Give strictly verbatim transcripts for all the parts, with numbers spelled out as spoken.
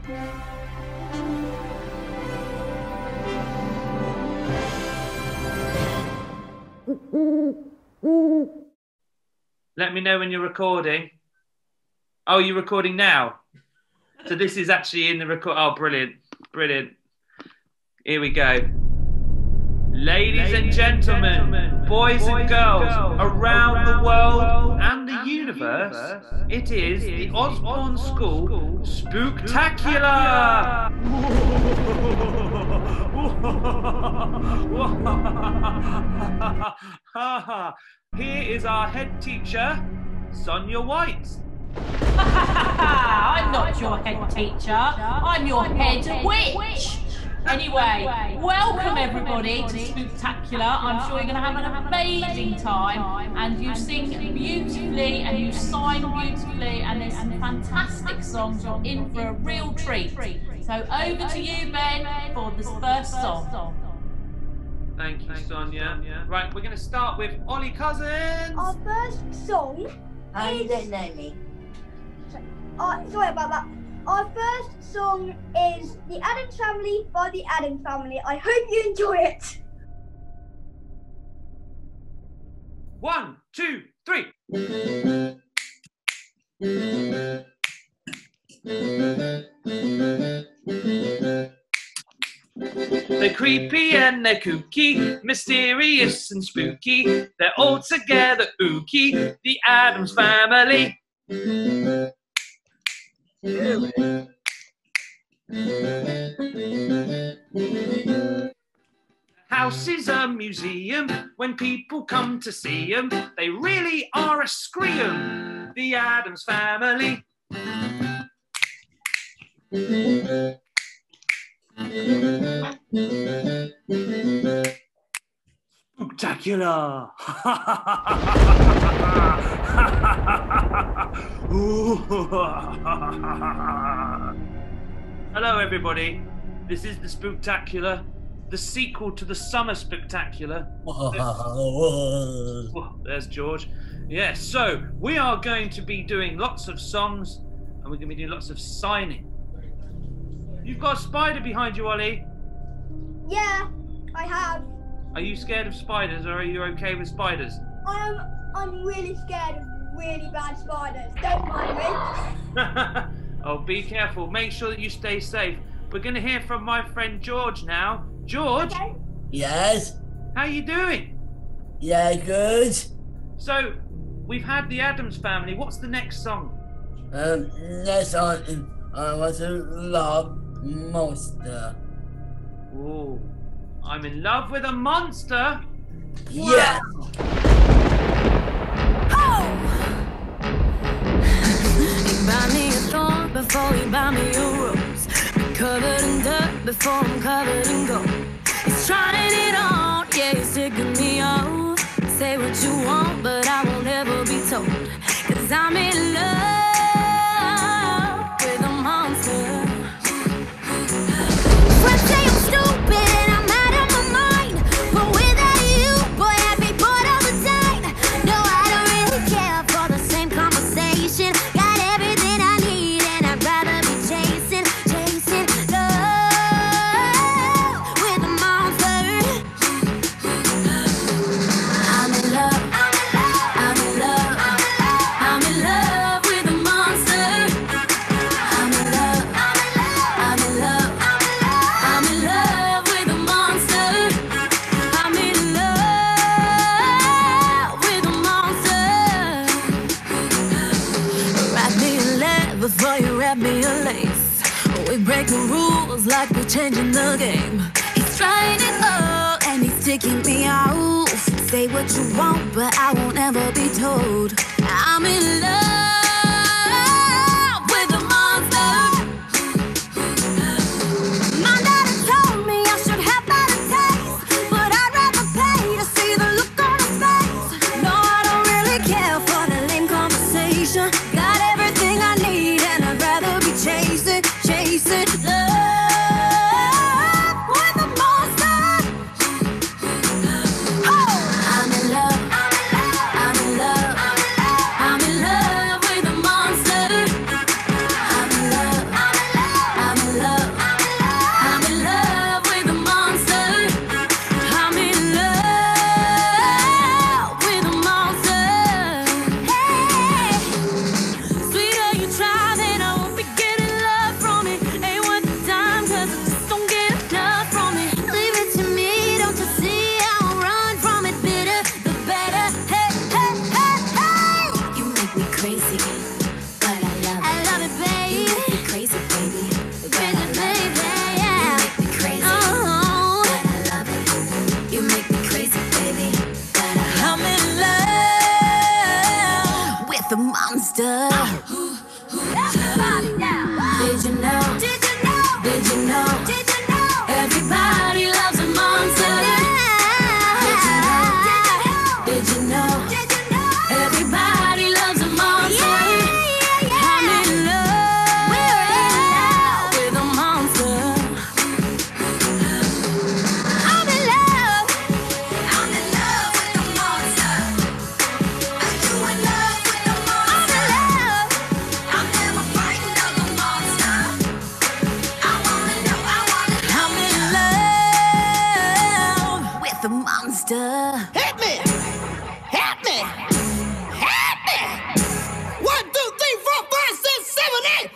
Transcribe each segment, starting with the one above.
Let me know when you're recording. Oh, you're recording now? So this is actually in the record. Oh, brilliant. Brilliant. Here we go. Ladies, Ladies and, gentlemen, and gentlemen, boys, boys and girls, and girls around, around the world, world and the and universe, universe, it is it the Osborne School, School Spooktacular! Here is our head teacher, Sonia White. I'm not your head teacher, I'm your head witch. Anyway, welcome everybody to Spooktacular. I'm sure you're going to have an amazing time, and you sing beautifully and you sign beautifully, and there's some fantastic songs. You're in for a real treat. So over to you, Ben, for this first song. Thank you, Sonia. Right, we're going to start with Ollie Cousins. Our first song. Oh, you don't know me. Uh, sorry about that. Our first song is The Addams Family by The Addams Family. I hope you enjoy it. One, two, three. They're creepy and they're kooky, mysterious and spooky. They're all together ooky, the Addams Family. House is a museum. When people come to see them, they really are a scream. The Addams Family. Spooktacular. Hello everybody, this is the Spooktacular, the sequel to the Summer Spectacular. Oh, there's George. Yes, so we are going to be doing lots of songs and we're going to be doing lots of signing. You've got a spider behind you, Ollie. Yeah, I have. Are you scared of spiders or are you okay with spiders? I'm, I'm really scared of really bad spiders. Don't mind me. Oh, be careful. Make sure that you stay safe. We're going to hear from my friend George now. George? Okay. Yes? How you doing? Yeah, good. So, we've had the Addams Family. What's the next song? Um, next song is I Want to Love Monster. Oh, I'm in love with a monster. Yeah. Wow. Oh! You buy me a thorn before you buy me a rose. Be covered in dirt before I'm covered in gold. He's trying it on, yeah, he's taking me off. Say what you want, but I won't ever be told. Cause I'm in love with a monster. Friends say I'm stupid and I'm out of my mind, but without you, boy, I'd be bored all the time. No, I don't really care for the same conversation. Got everything I need and I'd rather be chasing, chasing love with a monster. I'm in love, I'm in love, I'm in love with a monster. I'm in love, I'm in love, I'm in love with a monster. I'm in love with a monster. Wrap me in lead before you wrap me in lace. We break the rules like we're changing the game. He's trying it all and he's taking me out. Say what you want, but I won't ever be told. I'm in love with a monster. My daddy told me I should have better taste, but I'd rather pay to see the look on his face. No, I don't really care for the lame conversation. Got everything I need and I'd rather be chasing, chasing love with a monster. Oh! I'm in love, I'm in love, I'm in love with a monster. I'm in love, I'm in monster. Everybody now. Did you know? Did you know? Did you know? Did you know? Everybody loves a monster. Did you know? Did you know? Did you know? Everybody loves a monster. I'm in love. We're in love with a monster. I'm in love. I'm in love with a monster. Are you in love with a monster? I'm in love. I'm never frightened of a monster. I wanna know, I wanna know. I'm in love with a monster. Hit me! Hit me! Hit me! One, two, three, four, five, six, seven, eight!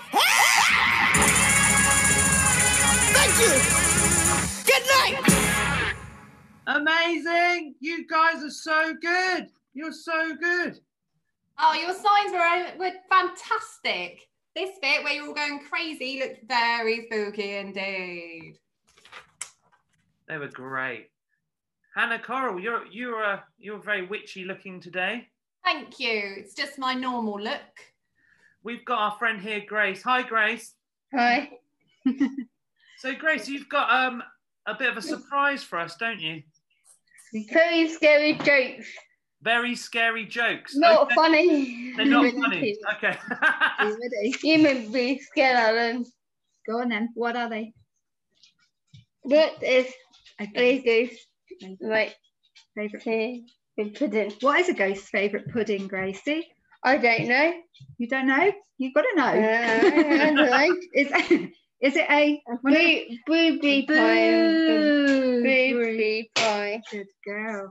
Thank you! Good night! Amazing! You guys are so good. You're so good. Oh, your signs were, were fantastic. This bit where you're all going crazy looked very spooky indeed. They were great. Hannah Coral, you're you're uh, you're very witchy looking today. Thank you. It's just my normal look. We've got our friend here, Grace. Hi, Grace. Hi. So, Grace, you've got um a bit of a surprise for us, don't you? Very scary jokes. Very scary jokes. Not Okay. funny. They're not funny. Okay. Are you ready? You may be scared of them. Go on then. What are they? What is Okay. a ghost? Right. Favourite. Here in pudding. What is a ghost's favourite pudding, Gracie? I don't know. You don't know? You've got to know. Uh, I don't know. Is is it a Boo, booby pie. Boo. Booby pie. Good girl.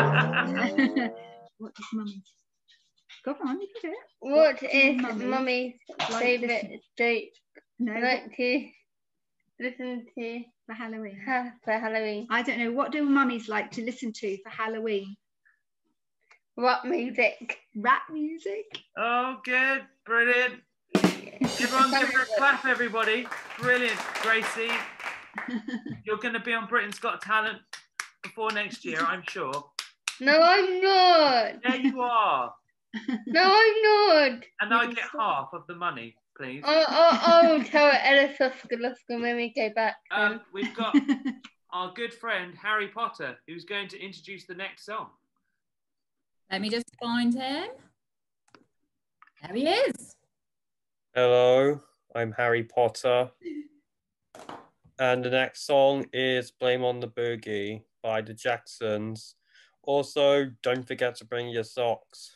What is mummy? Go on, you can do it. What do is mummies mummy's like favourite joke? No, Like to listen to for Halloween. ha- for Halloween. I don't know. What do mummies like to listen to for Halloween? Rock music. Rap music. Oh, good. Brilliant. Everyone give her a clap, everybody. Brilliant, Gracie. You're going to be on Britain's Got Talent before next year, I'm sure. No, I'm not. There you are. No, I'm not. And I get half of the money, please. I'll, I'll, I'll tell Ellis Oscar when we go back. Um, Then. we've got our good friend Harry Potter, who's going to introduce the next song. Let me just find him. There he is. Hello, I'm Harry Potter. And the next song is Blame on the Boogie by the Jacksons. Also, don't forget to bring your socks.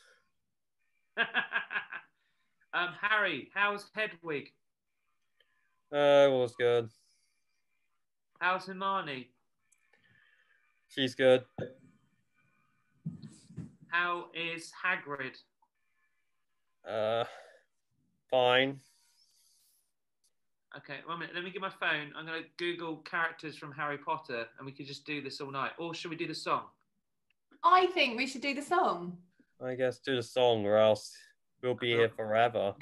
um, Harry, how's Hedwig? Uh, it was good. How's Hermione? She's good. How is Hagrid? Uh, fine. Okay, one minute. Let me get my phone. I'm going to Google characters from Harry Potter and we could just do this all night. Or should we do the song? I think we should do the song. I guess do the song or else we'll be here forever.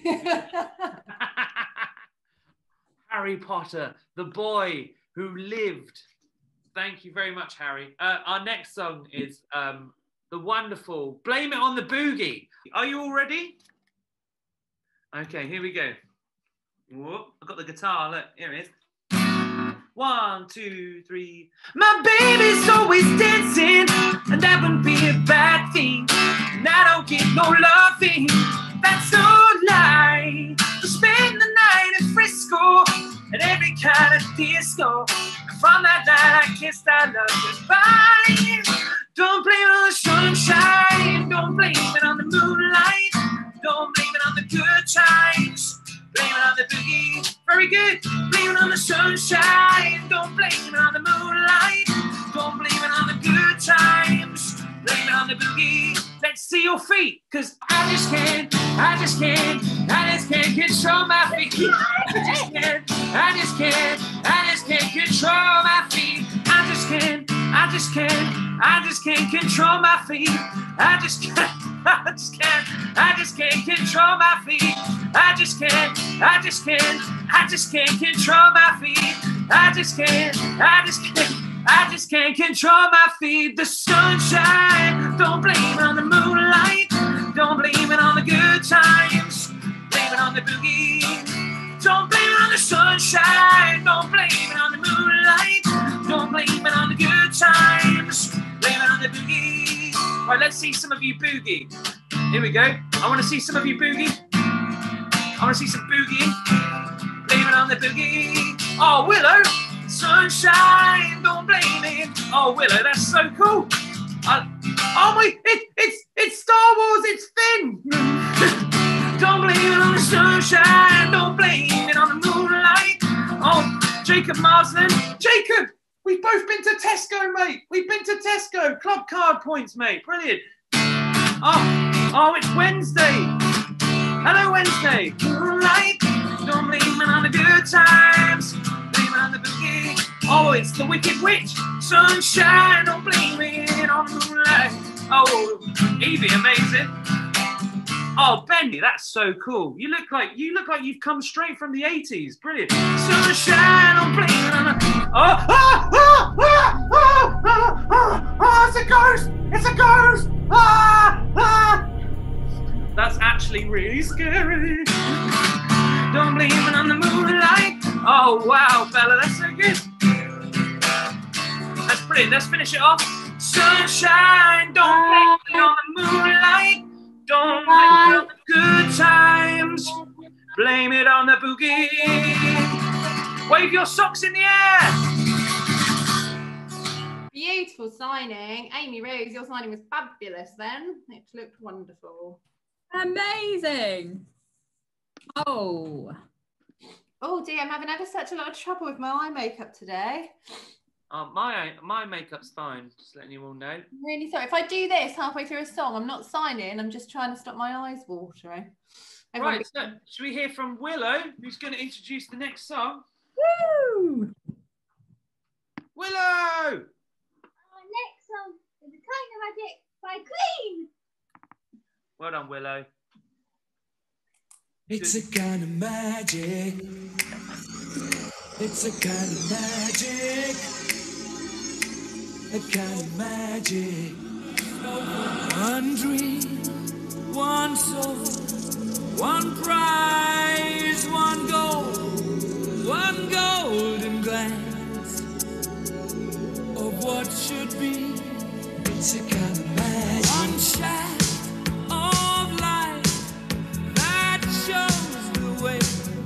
Harry Potter, the boy who lived. Thank you very much, Harry. Uh, our next song is um, the wonderful Blame It on the Boogie. Are you all ready? Okay, here we go. Whoop, I've got the guitar. Look, here it is. One, two, three. My baby's always dancing, and that wouldn't be a bad thing. And I don't get no loving. That's no lie. We spend the night in Frisco at every kind of disco. And from that night, I kissed our love goodbye. Don't blame it on the sunshine. Don't blame it on the moonlight. Don't blame it on the good times. Blame it on the boogie. Very good. Blame it on the sunshine. Don't blame it on the moonlight. Don't blame it on the good times. Blame it on the boogie. Let's see your feet, cause I just can't, I just can't, I just can't control my feet. I just can't, I just can't, I just can't control my feet. I just can't, I just can't, I just can't control my feet. I just can't, I just can't, I just can't control my feet. I just can't, I just can't, I just can't control my feet. I just can't, I just can't, I just can't control my feet. The sunshine, don't blame it on the moonlight. Don't blame it on the good times. the boogie. Don't blame it on the sunshine. Don't blame it on the moonlight. Don't blame it on the good times. Blame it on the boogie. Right, let's see some of you boogie. Here we go. I want to see some of you boogie. I want to see some boogie. Blame it on the boogie. Oh, Willow. Sunshine. Don't blame it. Oh, Willow, that's so cool. I, oh my, it, it's it's Star Wars. It's Finn. Don't blame it on the sunshine. Don't blame it on the moonlight. Oh, Jacob Marsden. Jacob, we've both been to Tesco, mate. We've been to Tesco. Club card points, mate. Brilliant. Oh, oh, it's Wednesday. Hello, Wednesday. Moonlight. Don't blame it on the good times. Blame it on the boogie. Oh, it's the Wicked Witch. Sunshine. Don't blame it on the moonlight. Oh, Evie, amazing. Oh, Benny, that's so cool. You look like you look like you've come straight from the eighties. Brilliant. Sunshine, I'm playing on a... Oh, oh, oh, oh, oh, oh, oh, oh, it's a ghost! It's a ghost! Ah, ah. That's actually really scary. Don't blame it on the moonlight. Oh, wow, Bella, that's so good. That's brilliant. Let's finish it off. Sunshine, don't blame it on the moonlight. Don't blame it on the good times. Blame it on the boogie. Wave your socks in the air. Beautiful signing. Amy Rose, your signing was fabulous then. It looked wonderful. Amazing. Oh. Oh dear, I'm having ever such a lot of trouble with my eye makeup today. Oh, my my makeup's fine. Just letting you all know. I'm really sorry. If I do this halfway through a song, I'm not signing. I'm just trying to stop my eyes watering. Everyone Right, so should we hear from Willow, who's going to introduce the next song? Woo! Willow! Our next song is A Kind of Magic by Queen. Well done, Willow. It's a kind of magic. It's a kind of magic. A kind of magic. One dream, one soul, one prize, one goal, one golden glance of what should be. It's a kind of magic. One shaft of light that shows the way.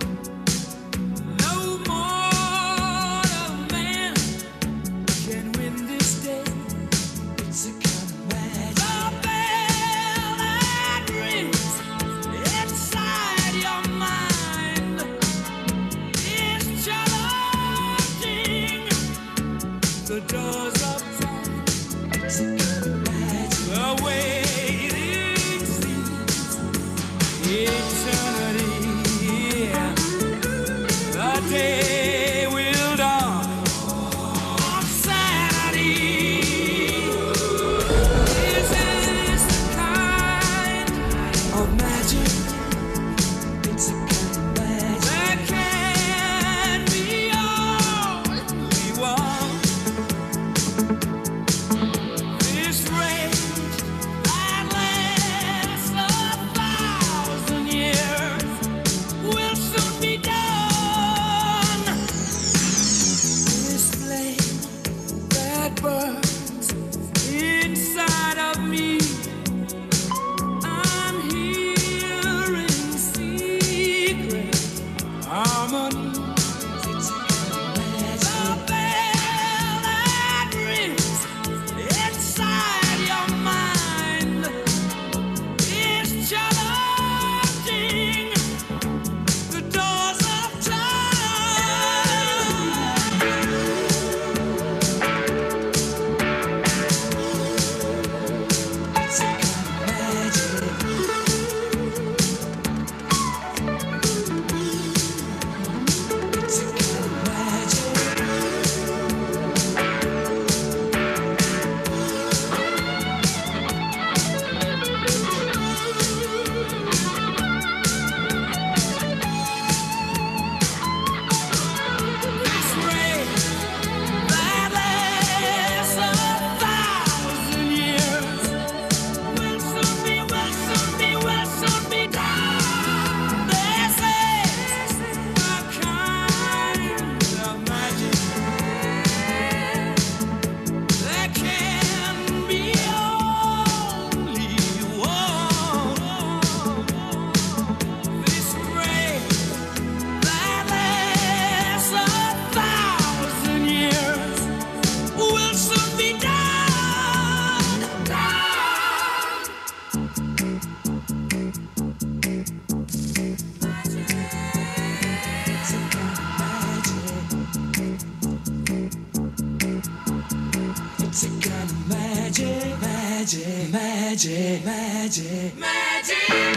No mortal man can win this day. It's a kind of magic. The bell that rings inside your mind is challenging the doors of time. It's a kind of magic. The waiting seems eternity. The day will dawn on Saturday. This is the kind of magic. It's a kind of magic that can be all we want. This rage that lasts a thousand years. magic, magic, magic.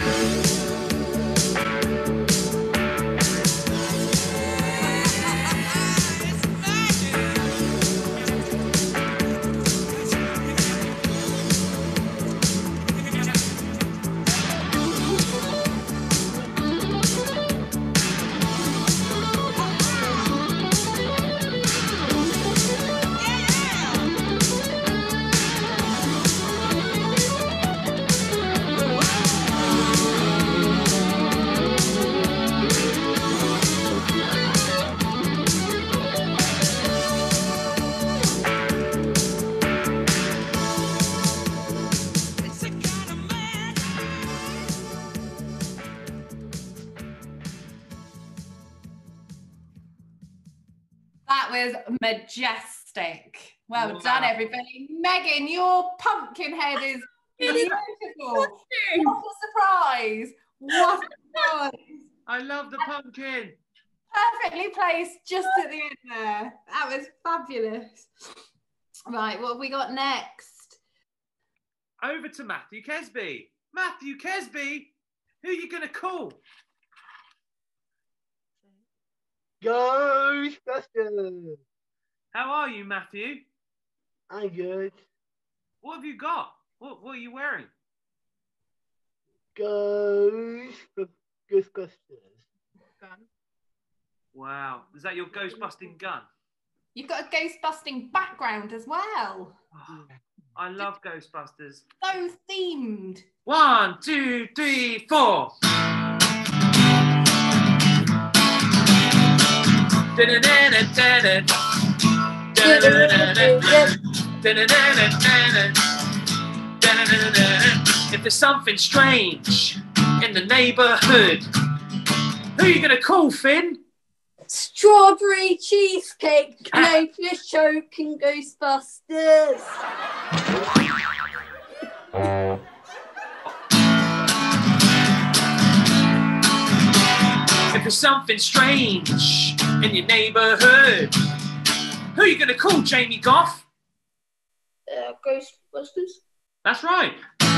That was majestic. Well Wow. done, everybody. Megan, your pumpkin head is beautiful. What a surprise. What a surprise. I love the pumpkin. Perfectly placed just at the end there. That was fabulous. Right, what have we got next? Over to Matthew Kesby. Matthew Kesby, who are you going to call? Ghostbusters. How are you, Matthew? I'm good. What have you got? What, what are you wearing? Ghost Ghostbusters. Gun. Wow. Is that your ghost busting gun? You've got a ghost busting background as well. Oh, I love Ghostbusters. So themed. One, two, three, four. If there's something strange in the neighborhood, who are you going to call, Finn? Strawberry cheesecake, made for choking Ghostbusters. If there's something strange in your neighborhood, who are you going to call, Jamie Goff? Uh, Ghostbusters. That's right.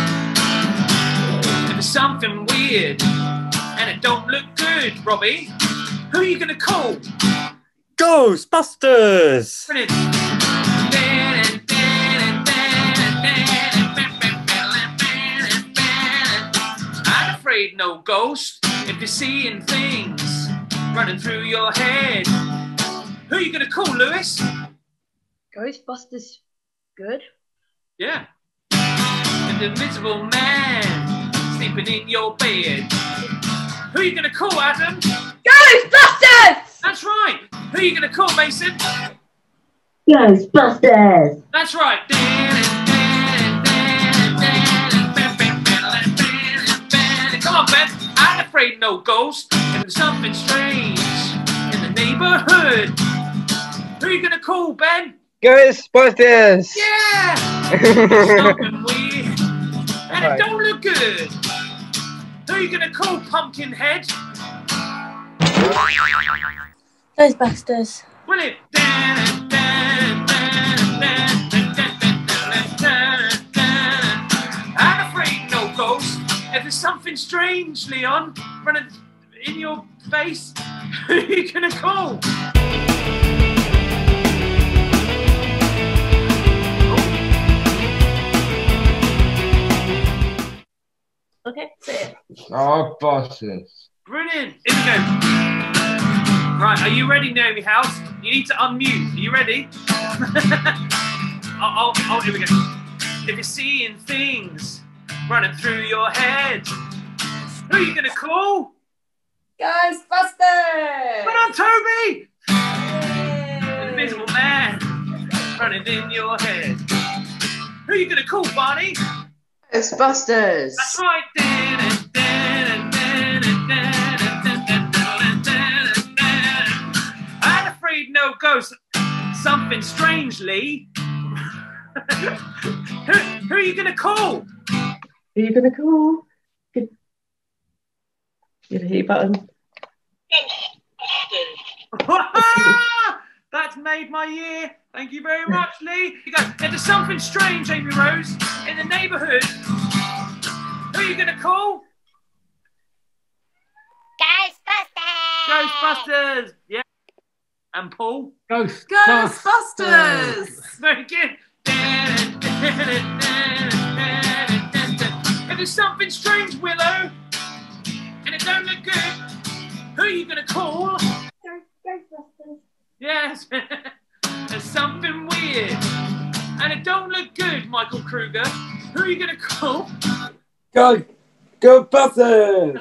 If there's something weird and it don't look good, Robbie, who are you going to call? Ghostbusters! Brilliant. I'm afraid no ghost. If you're seeing things running through your head, who are you going to call, Lewis? Ghostbusters. Good. Yeah. And the invisible man sleeping in your bed. Who are you going to call, Adam? Ghostbusters! That's right. Who are you going to call, Mason? Ghostbusters. That's right. Come on, Ben. I'm afraid no ghost. If there's something strange in the neighborhood, who are you going to call, Ben? Ghostbusters. Yeah. Something weird and it Right. don't look good. Who are you going to call, Pumpkinhead? Ghostbusters. Brilliant. I'm afraid no ghost. If there's something strange, Leon, running in your face, who are you going to call? Okay, say it. Oh, bosses. Brilliant. Here we go. Right, are you ready, Naomi House? You need to unmute. Are you ready? oh, oh, oh, here we go. If you're seeing things running through your head, who are you going to call? Ghostbusters! Come on, Toby! The invisible man running in your head. Who are you going to call, Barney? Ghostbusters! That's right. I'm afraid no ghost. Something strangely. who, who are you going to call? Who are you going to call? Give, give a hit button. That's made my year. Thank you very much, Lee. You go. If there's something strange, Amy Rose, in the neighbourhood, Who are you going to call? Ghostbusters! Ghostbusters! Yeah. And Paul? Ghost. Ghostbusters! Very good. If there's something strange, Willow, and it don't look good, who are you going to call? Ghostbusters. Yes. There's something weird, and it don't look good, Michael Kruger. Who are you going to call? Go, Ghostbusters!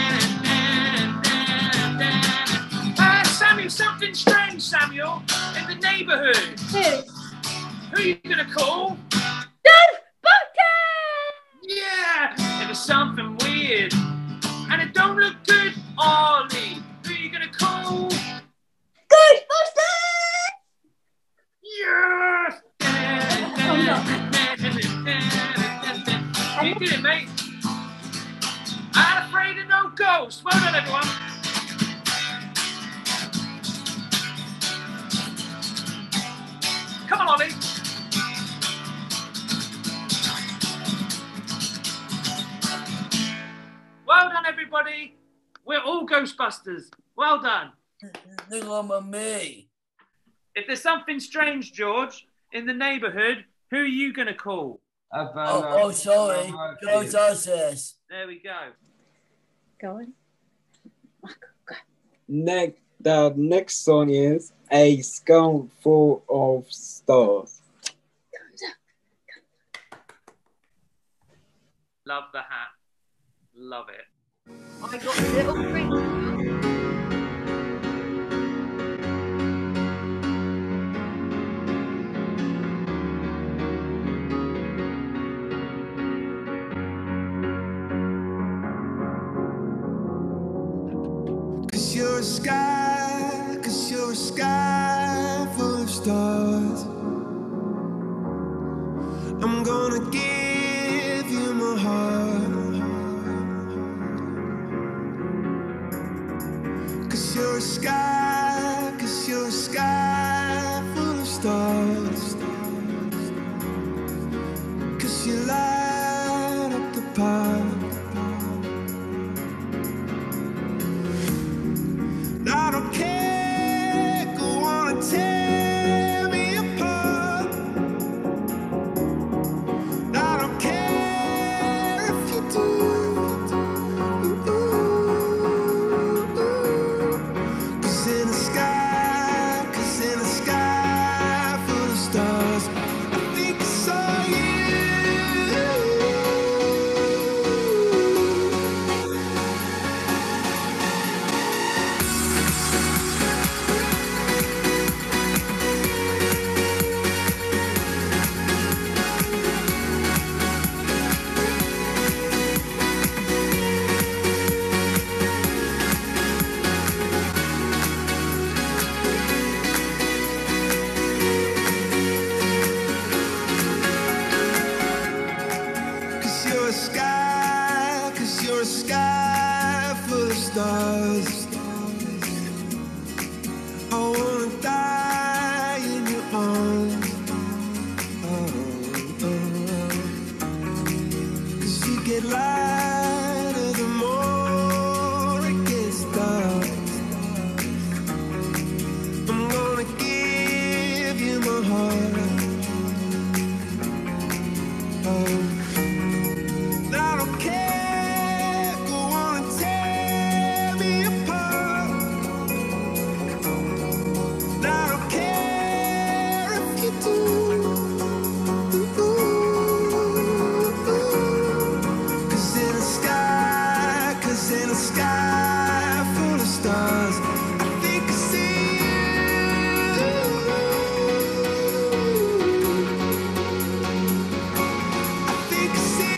Uh, Samuel, something strange, Samuel, in the neighbourhood. Who? Who are you going to call? Ghostbusters! Yeah! If there's something weird, and it don't look good, Ollie. Who are you going to call? Ghostbusters! Yes! You did it, mate. I'm afraid of no ghosts. Well done, everyone. Come on, Ollie. Well done, everybody. We're all Ghostbusters. Well done. Look on me. If there's something strange, George, in the neighbourhood, who are you going to call? Oh, oh, sorry. Ghostbusters. There we go. Go on. Next, the next song is A Sky Full of Stars. Love the hat. Love it. I got a little print. Cause you're a sky, cause you're a sky full of stars. I'm gonna give you my heart. Cause you're a sky, cause you're a sky full of stars. Cause you light up the path. I don't care, go on and tear me apart. I don't care if you do. Cause in the sky, cause in the sky full of stars, I think I saw you. Cause you're a sky, cause you're a sky full of stars. I wanna die in your arms. Oh, oh, oh. Cause you get lighter the more it gets dark. I'm gonna give you my heart. Oh. I don't care, go on and tear me apart. I don't care if you do. Cause in the sky, cause in the sky full of stars, I think I see you. I think I see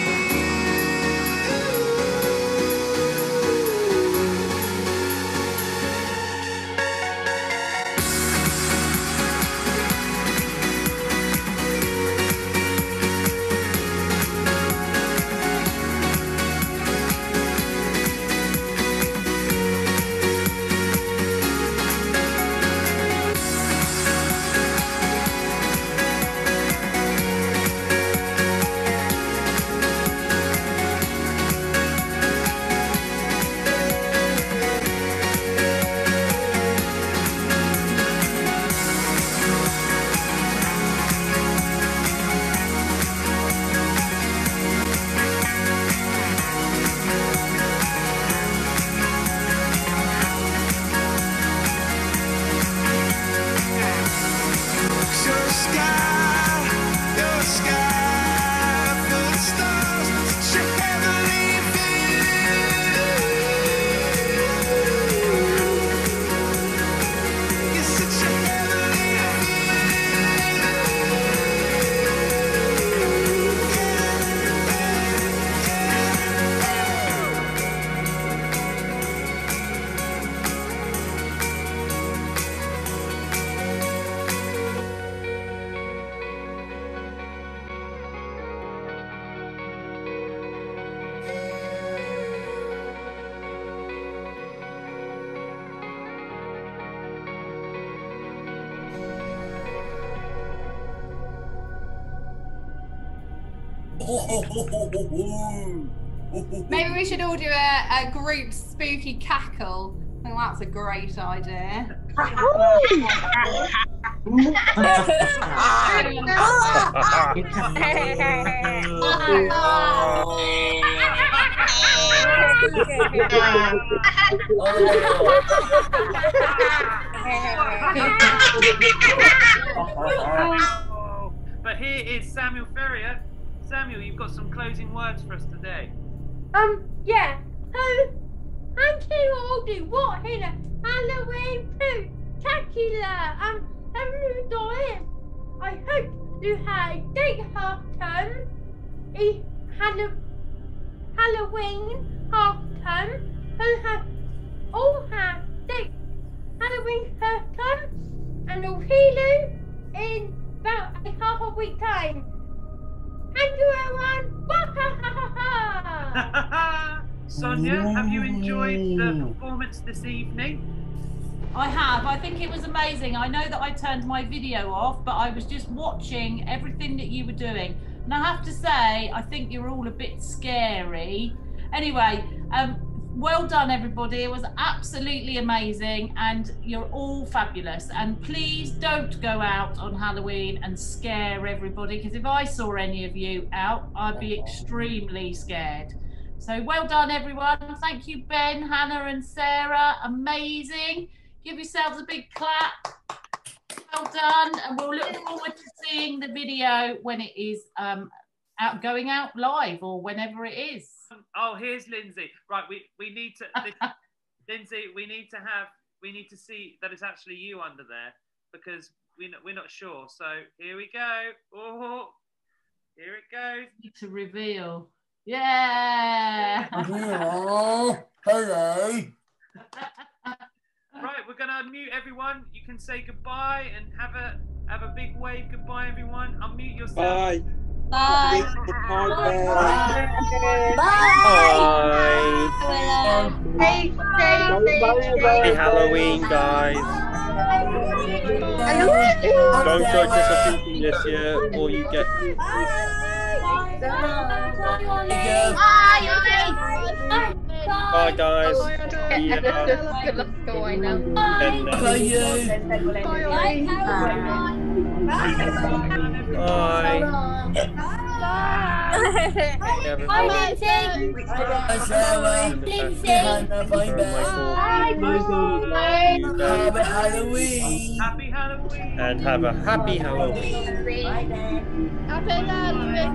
Maybe we should all do a, a group spooky cackle. I think that's a great idea. But here is Samuel Ferrier. Samuel, you've got some closing words for us today. Um, yeah. So, thank you all do what in a Halloween Spooktacular. Um, everyone doing. I hope you had a great half term. A Hall- Halloween half term. Who have all had great Halloween half term, and we'll see you in about a half a week time. Thank you, everyone. Sonia, have you enjoyed the performance this evening? I have. I think it was amazing. I know that I turned my video off, but I was just watching everything that you were doing. And I have to say, I think you're all a bit scary. Anyway, um, well done, everybody. It was absolutely amazing, and you're all fabulous. And please don't go out on Halloween and scare everybody, because if I saw any of you out, I'd be extremely scared. So well done, everyone. Thank you, Ben, Hannah, and Sarah. Amazing. Give yourselves a big clap. Well done, and we'll look forward to seeing the video when it is um, out, going out live, or whenever it is. Oh, here's Lindsay. Right, we we need to, this, Lindsay. We need to have. We need to see that it's actually you under there, because we not, we're not sure. So here we go. Oh, here it goes. To reveal. Yeah. Oh, hello. Right, we're gonna unmute everyone. You can say goodbye and have a have a big wave. Goodbye, everyone. Unmute yourself. Bye. Bye. Bye. Bye. Happy Halloween, guys. Don't go trick-or-treating this year, or you get. Bye, guys. Yeah. Good luck going now. Bye. Bye. Bye, Lindsay. Bye, Sarah. Hannah, bye, bye. Happy Halloween. Happy Halloween. And have a happy Halloween. Happy Halloween.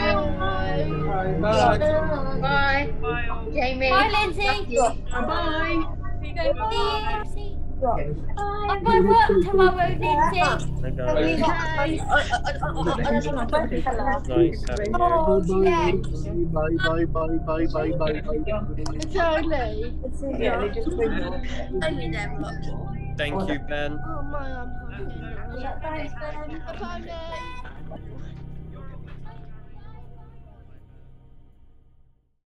Bye. Bye. Bye. Jamie. Bye, Lindsay. Bye. I've got work tomorrow, Lindsay. Hi, guys. Nice having you. Bye. Bye. Bye. Bye. Bye. Bye. Bye. It's only. Thank you, Ben. Oh my, I'm happy. Bye.